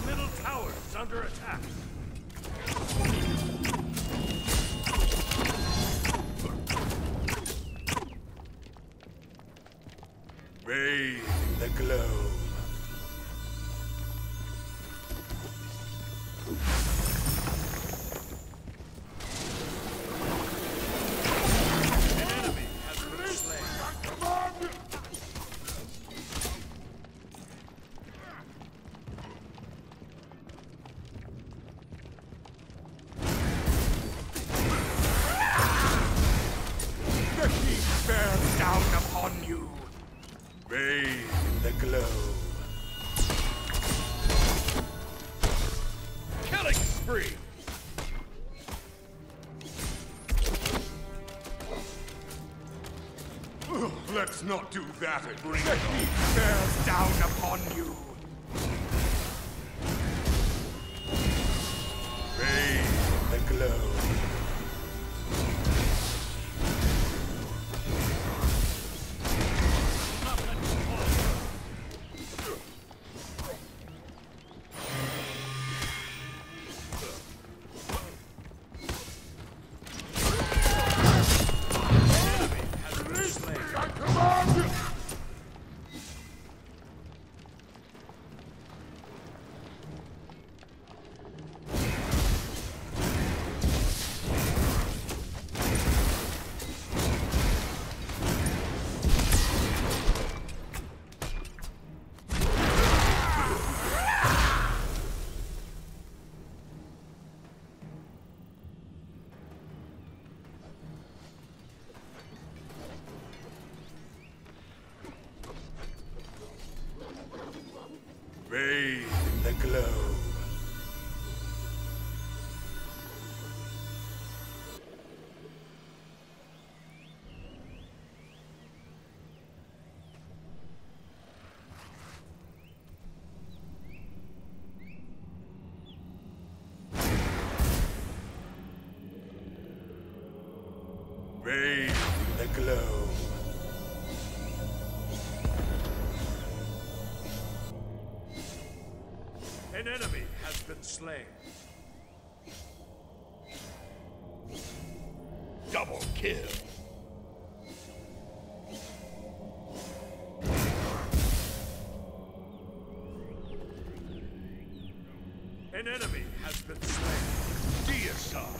middle tower is under attack. Bathe in the glow. An enemy has been slain. The heat bears down upon you. Bathe in the glow. Killing spree. Let's not do that again. The heat bears down upon you. Bathe in the glow. Bathe in the glow. Bathe in the glow. An enemy has been slain. Double kill. An enemy has been slain. Deicide.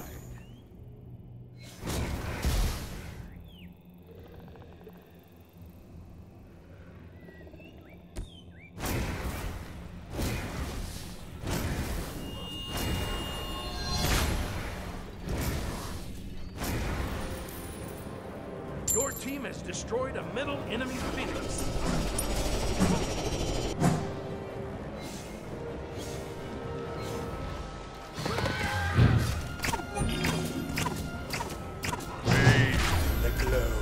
Your team has destroyed a middle enemy Phoenix. Bathe in the glow.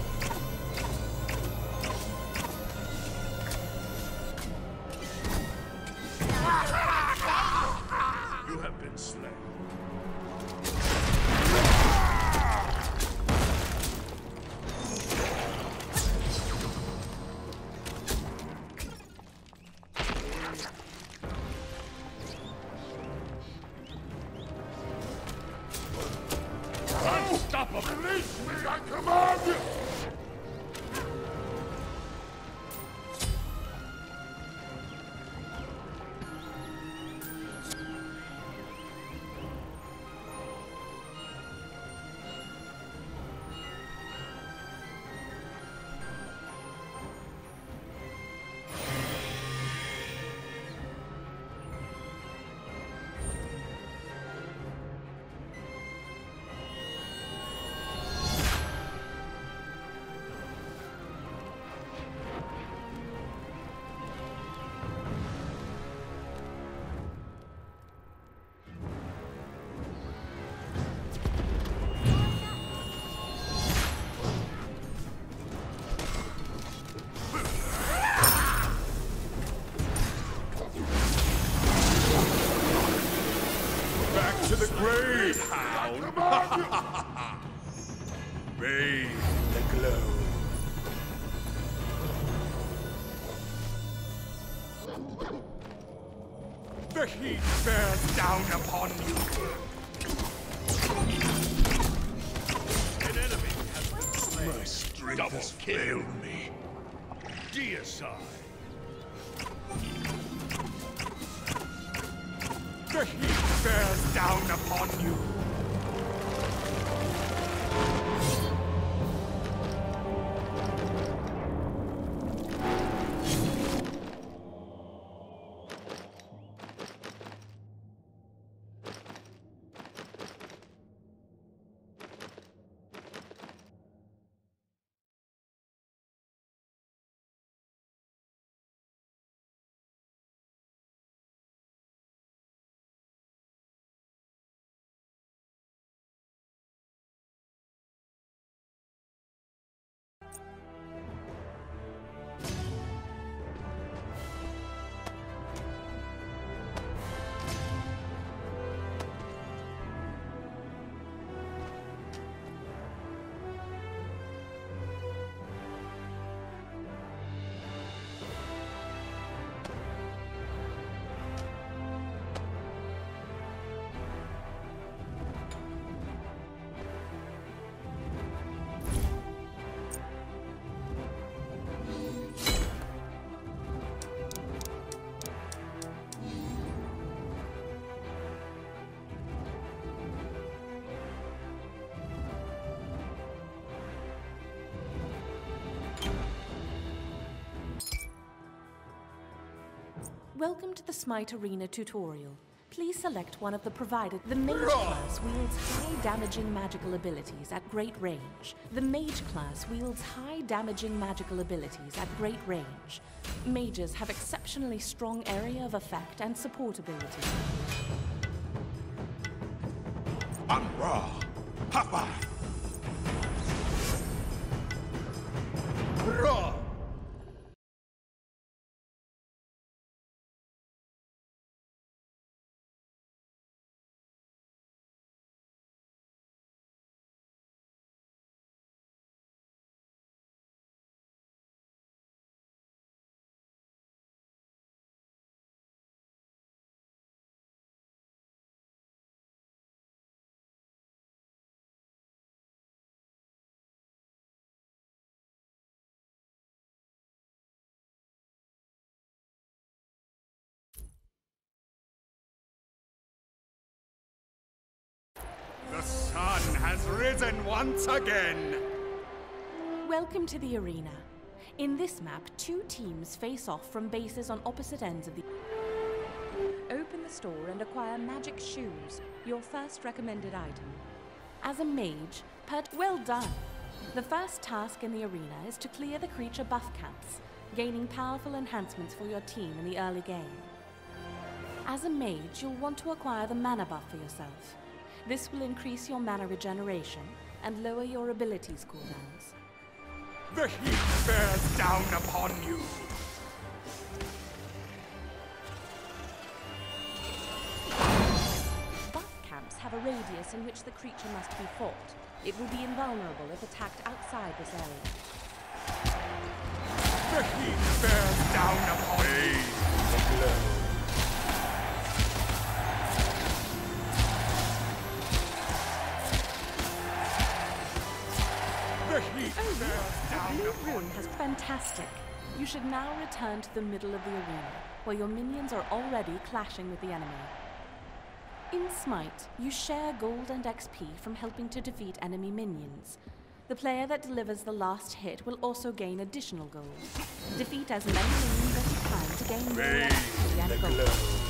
You have been slain. Unstoppable! Release me, I command you! To the grave, hound! Bathe in the glow. The heat bears down upon you. An enemy has been slain. My strength Double has kill. failed me. Deicide. The heat bears down upon you. Welcome to the Smite Arena tutorial. Please select one of the provided. The Mage class wields high damaging magical abilities at great range. The Mage class wields high damaging magical abilities at great range. Mages have exceptionally strong area of effect and support ability. I'm raw. Papa. Raw. The sun has risen once again! Welcome to the arena. In this map, two teams face off from bases on opposite ends of the... Open the store and acquire magic shoes, your first recommended item. As a mage, well done! The first task in the arena is to clear the creature buff camps, gaining powerful enhancements for your team in the early game. As a mage, you'll want to acquire the mana buff for yourself. This will increase your mana regeneration and lower your abilities cooldowns. The heat bears down upon you! Buff camps have a radius in which the creature must be fought. It will be invulnerable if attacked outside this area. The heat bears down upon me! The glow. The blue rune has fantastic. You should now return to the middle of the arena, where your minions are already clashing with the enemy. In Smite, you share gold and XP from helping to defeat enemy minions. The player that delivers the last hit will also gain additional gold. Defeat as many minions as you can to gain more XP and gold.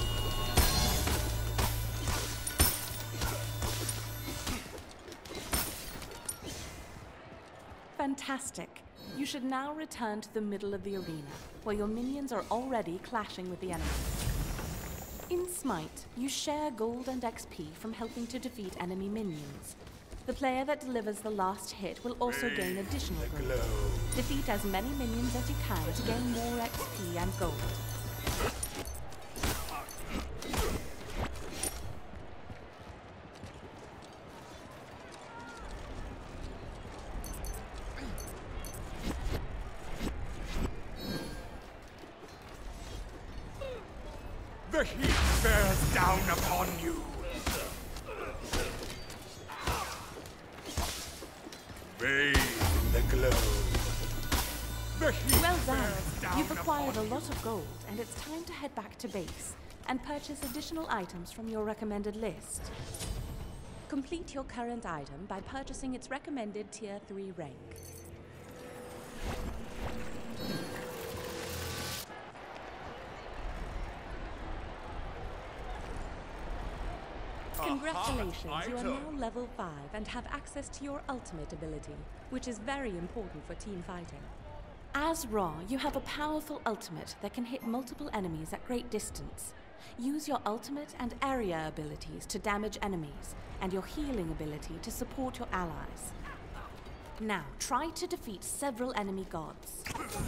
Fantastic. You should now return to the middle of the arena, where your minions are already clashing with the enemy. In Smite, you share gold and XP from helping to defeat enemy minions. The player that delivers the last hit will also gain additional gold. Defeat as many minions as you can to gain more XP and gold. The heat bears down upon you. Bathe in the glow. The heat Well bears done. down You've acquired a upon lot of gold, and it's time to head back to base and purchase additional items from your recommended list. Complete your current item by purchasing its recommended Tier 3 rank. Congratulations, you are now level 5 and have access to your ultimate ability, which is very important for team fighting. As Ra, you have a powerful ultimate that can hit multiple enemies at great distance. Use your ultimate and area abilities to damage enemies, and your healing ability to support your allies. Now, try to defeat several enemy gods.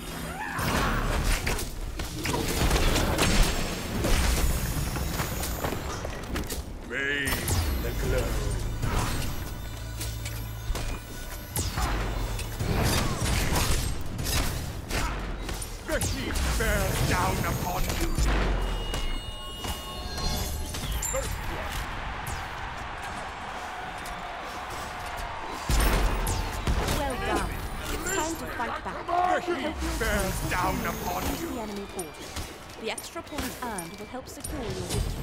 Bathe in the glow. The heat bears down upon you. First blood. Well done. It's time to fight back. The heat bears down upon Into you. the enemy fortress. The extra points earned will help secure your victory.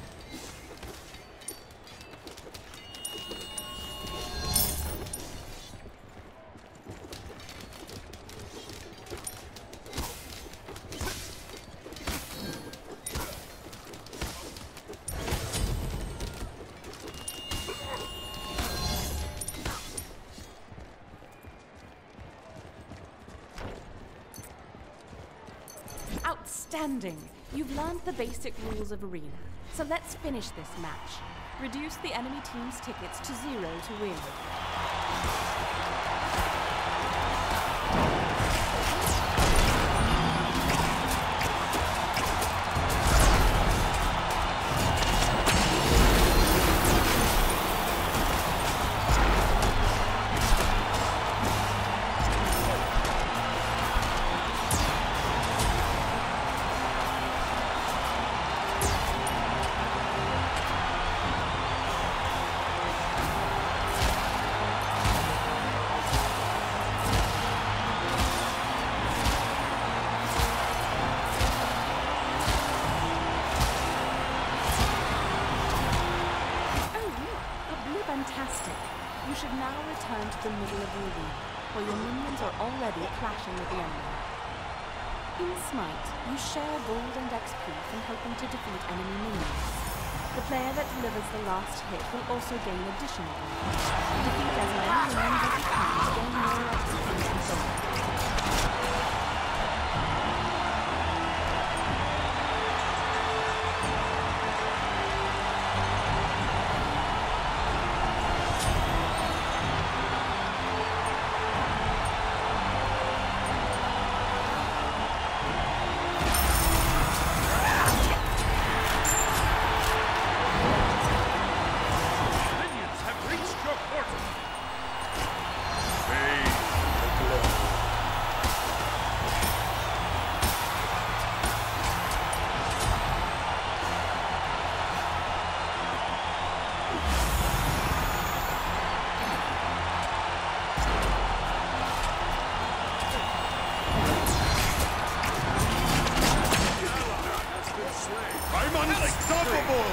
Outstanding! You've learned the basic rules of Arena, so let's finish this match. Reduce the enemy team's tickets to 0 to win. Fantastic. You should now return to the middle of the arena, where your minions are already clashing with the enemy. In Smite, you share gold and XP from helping to defeat enemy minions. The player that delivers the last hit will also gain additional gold. Defeat as many minions as you can to gain more XP and gold. I'm unstoppable!